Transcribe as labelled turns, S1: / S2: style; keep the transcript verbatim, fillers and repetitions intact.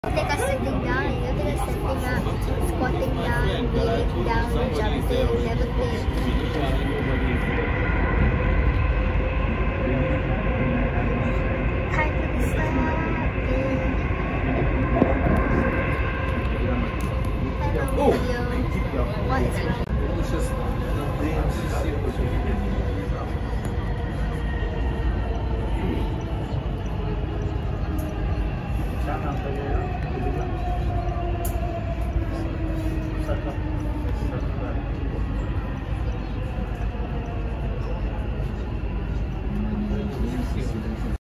S1: Take a sitting down, you take a sitting up, squatting down, kneeling down, jumping, levitating.